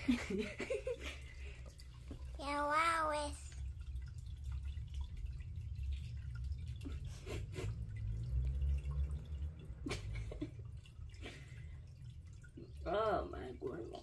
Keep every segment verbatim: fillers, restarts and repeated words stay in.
Yeah, wow, it's... Oh my goodness.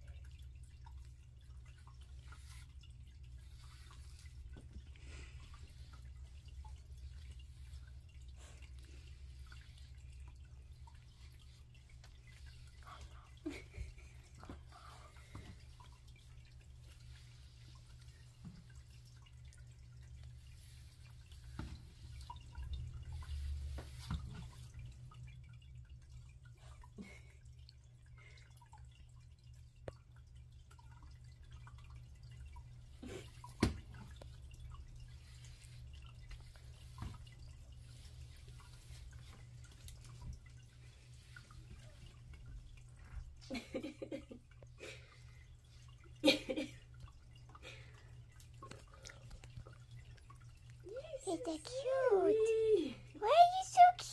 It's so cute. Why are you so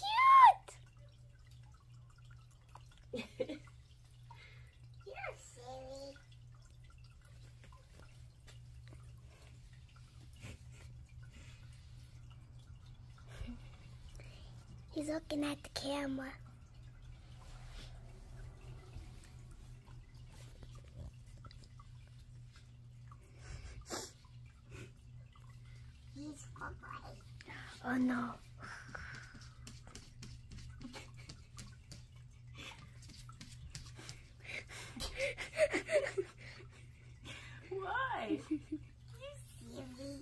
cute? You're silly. He's looking at the camera. He's away. Oh no. Why? You silly.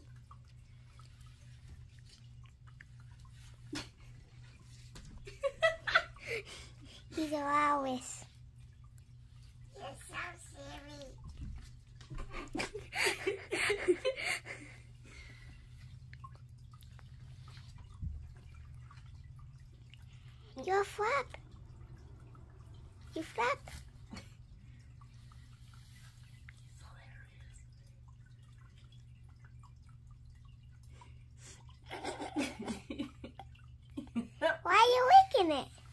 He's a walrus. You're so silly. You're a flap. You flap. Why are you licking it?